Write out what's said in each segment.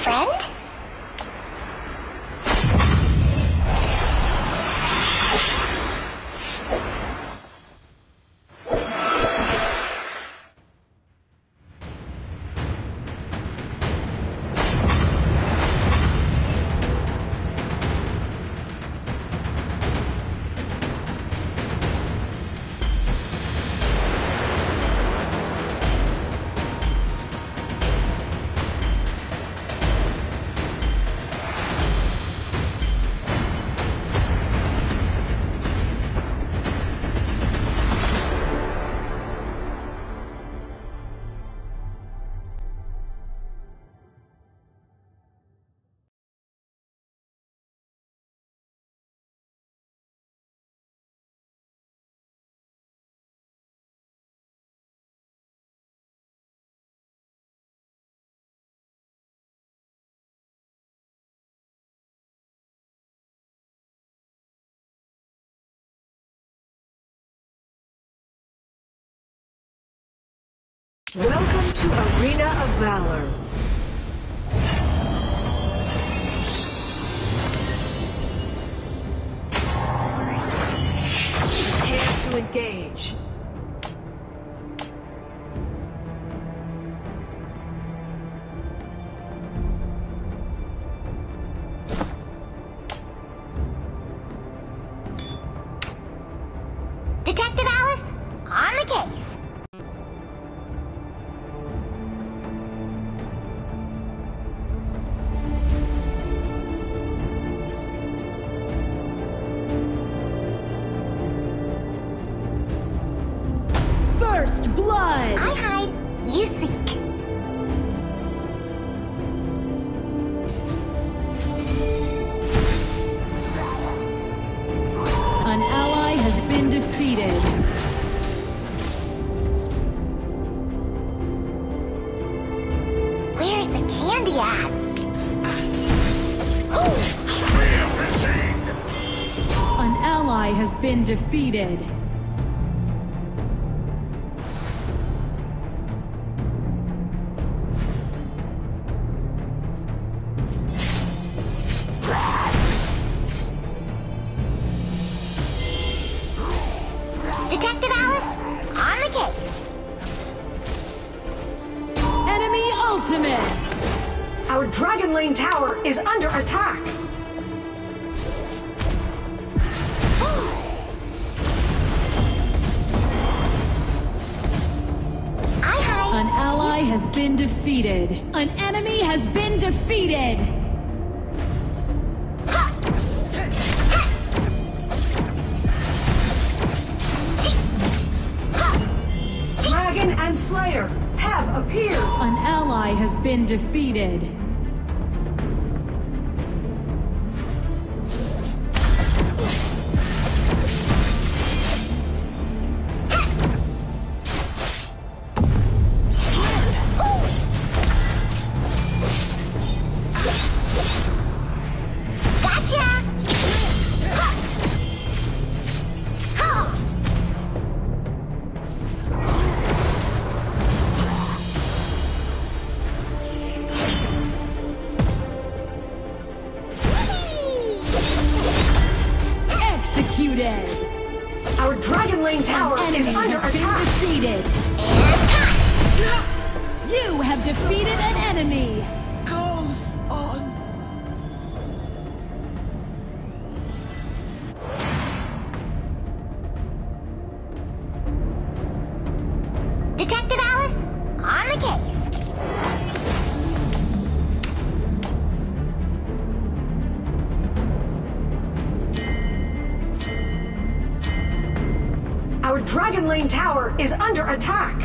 friend? Welcome to Arena of Valor. Prepare to engage. Detective Alice, on the case. First blood! I hide, you seek. An ally has been defeated. Where's the candy at? An ally has been defeated. Detective Alice, on the case. Enemy ultimate! Our Dragon Lane tower is under attack. I hide. An ally has been defeated. An enemy has been defeated. Dragon and Slayer have appeared. An ally has been defeated. Gotcha! Executed! Our Dragon Lane tower An is enemy under has been attack. defeated. You have defeated an enemy. Goes on. Detective Alice, on the case. Our Dragon Lane tower is under attack.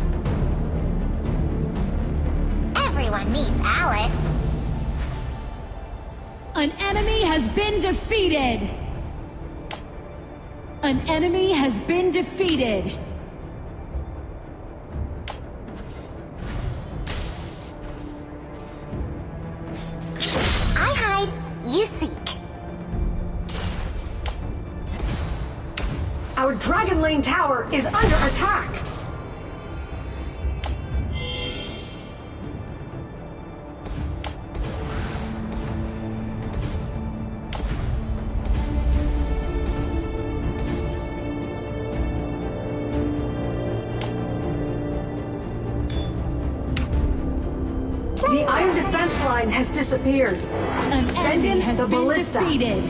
Everyone needs Alice. An enemy has been defeated. An enemy has been defeated. I hide, you seek. Our Dragon Lane tower is under attack. baseline has disappeared. An Send enemy in has the been ballista. defeated.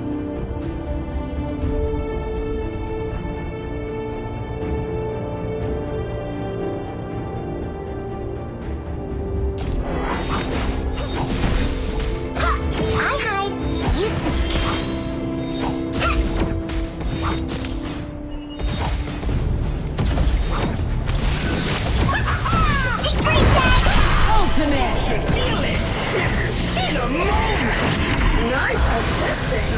I hide, you seek. Ultimate! Feel it in a moment. Nice assisting.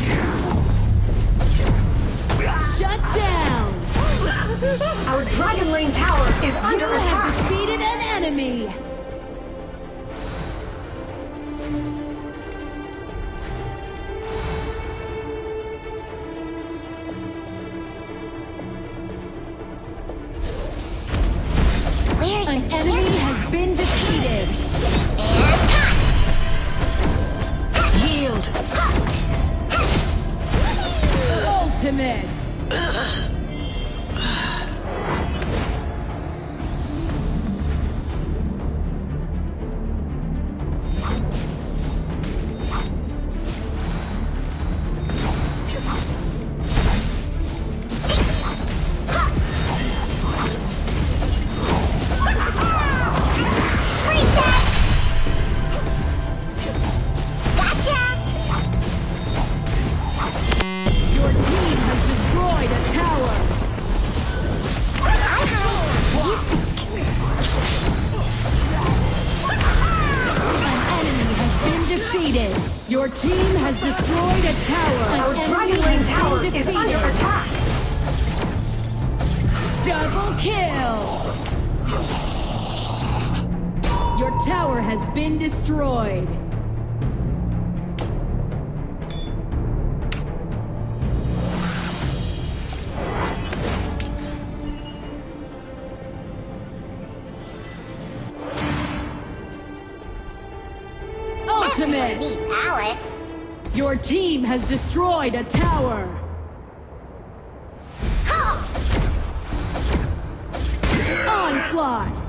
Shut down! Our Dragon Lane tower is You under have attack. defeated an enemy! Where's An the enemy camera? has been defeated! And Yield. Ultimate! reset! Gotcha! Your team has destroyed a tower! I hide, you seek. An enemy has been defeated! Your team has destroyed a tower! Our An Dragon enemy Lane has tower been is defeated! under attack. Double kill! Your tower has been destroyed! Everyone Ultimate! needs Alice. Your team has destroyed a tower! Onslaught!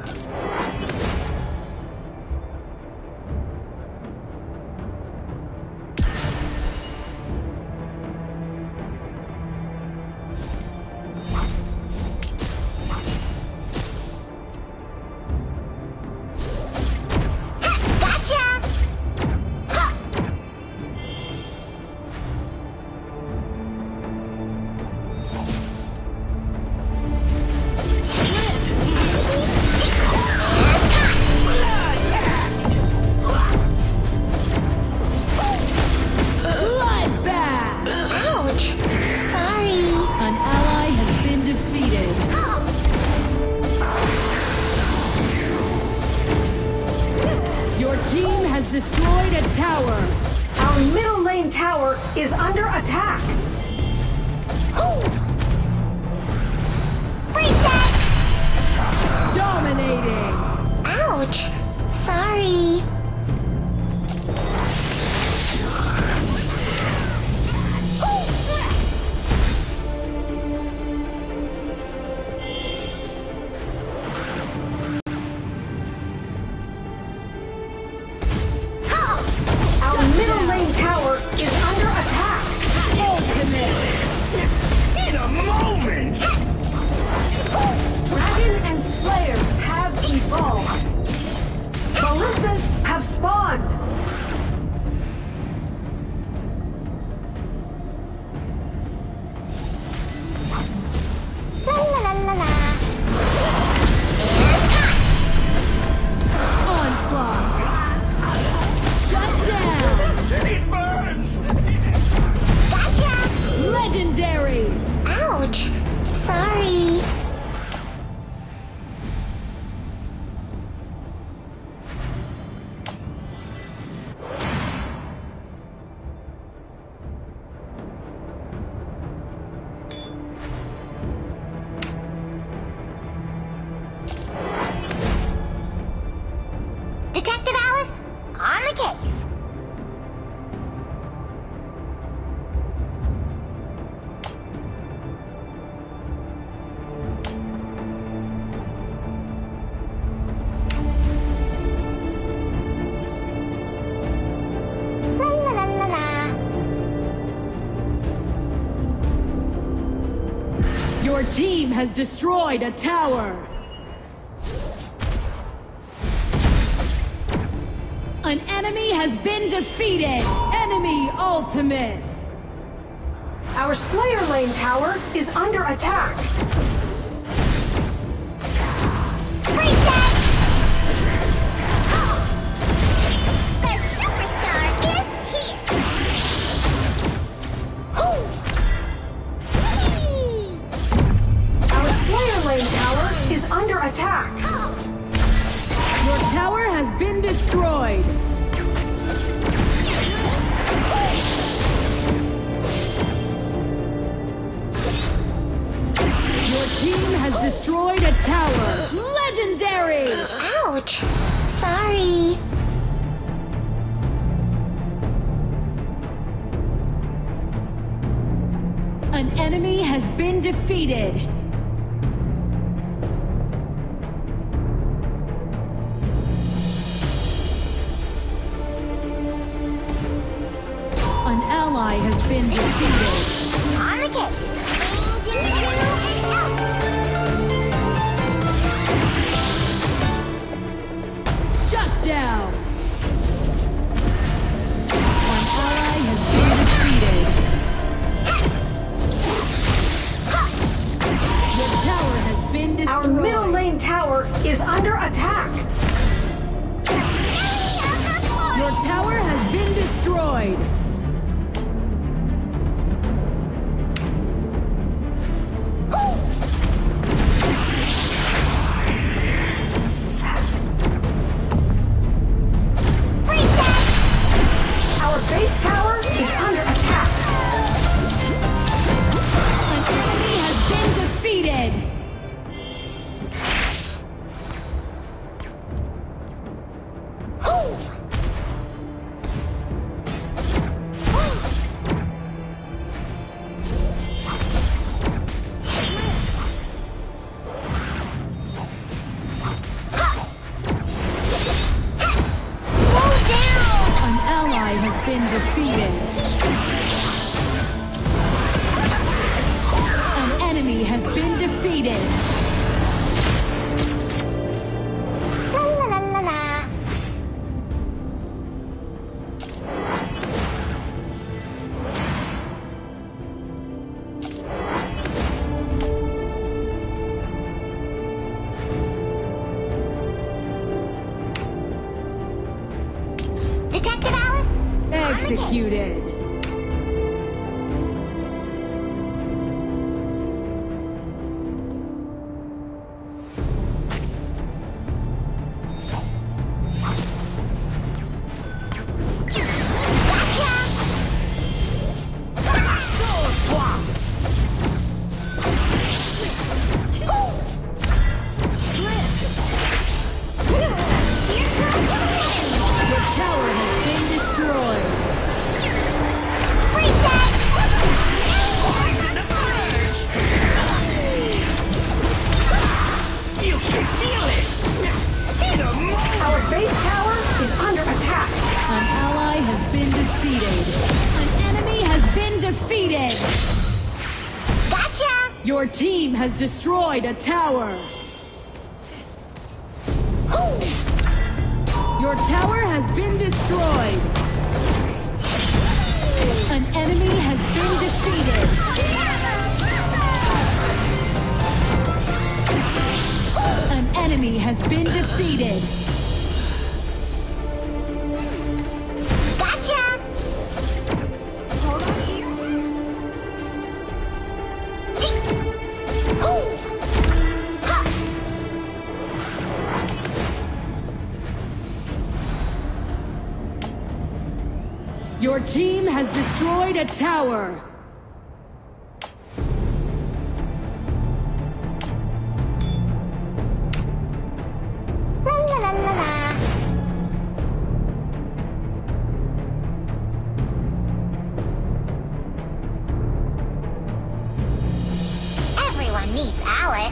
Gotcha! Bloodbath! Ouch! Sorry. An ally has been defeated. Your team has destroyed a tower. Our middle lane tower is under attack. Reset! Dominating. Ouch! Sorry. Our middle lane tower is under attack. Ultimate. has destroyed a tower. An enemy has been defeated. Enemy ultimate. Our Slayer Lane tower is under attack. Reset! The superstar is here! Yee! Our Slayer Lane tower is under attack. Your tower has been destroyed. Your team has destroyed a tower. Legendary! Ouch! Sorry. An enemy has been defeated. An ally has been defeated. On the case. Changing you and out. Shut down! An ally has been defeated. Your tower has been destroyed. Our middle lane tower is under attack. Your tower has been destroyed. Our base tower is under attack. An enemy has been defeated. An ally has been defeated. An enemy has been defeated. La la la la la. Detective Alice? Executed. Soul swap! Split! Your tower has been destroyed. Reset! Poison emerge! You should feel it! In a moment! Our base tower is under attack. An ally has been defeated. An enemy has been defeated. Gotcha! Your team has destroyed a tower. Your tower has been destroyed. An enemy has been defeated. An enemy has been defeated. Gotcha! Hold on here. Your team has destroyed a tower. La la la la la. Everyone needs Alice.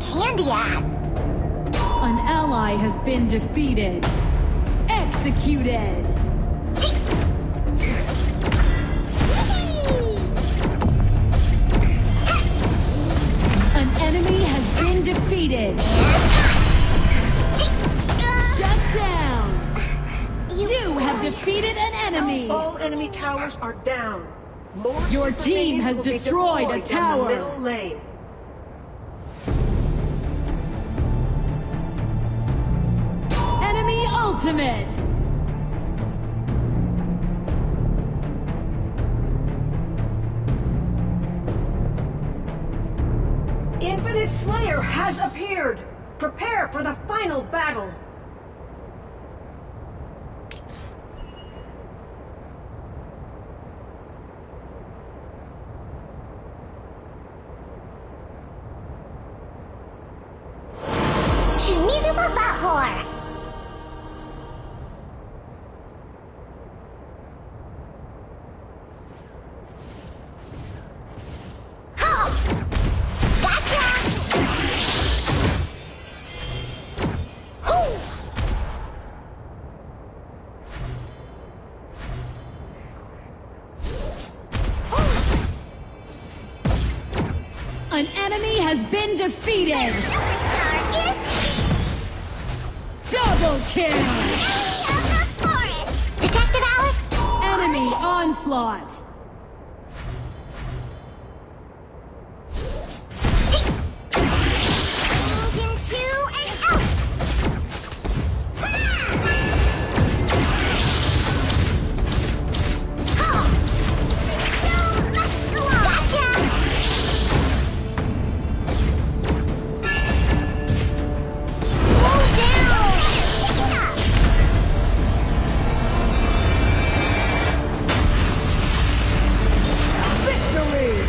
candy at? An ally has been defeated. Executed. An enemy has been defeated. Shut down. You have defeated an enemy. All enemy towers are down. More Your super team minions has will be destroyed a deployed in tower. the middle lane. Enemy ultimate. Infinite Slayer has appeared. Prepare for the final battle. Shunizu Bahor. An enemy has been defeated. Superstar is Double kill. Enemy of the Forest. Detective Alice. Enemy onslaught. Change into an elf. So must go on. Gotcha. Slow down. Pick it up. Victory.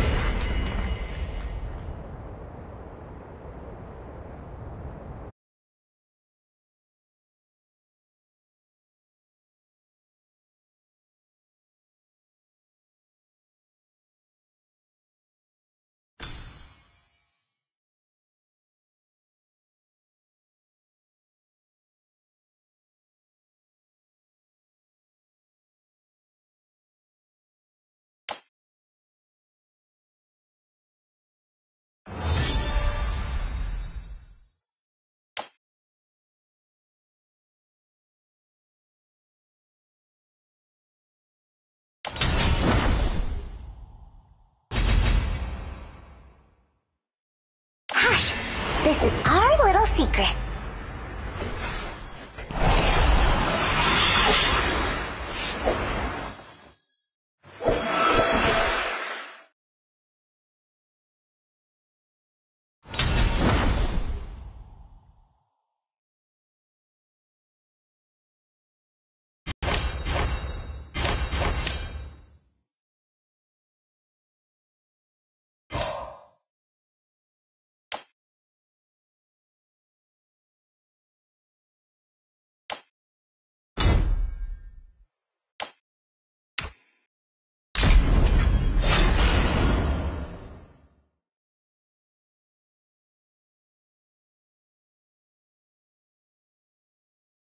Hush! This is our little secret.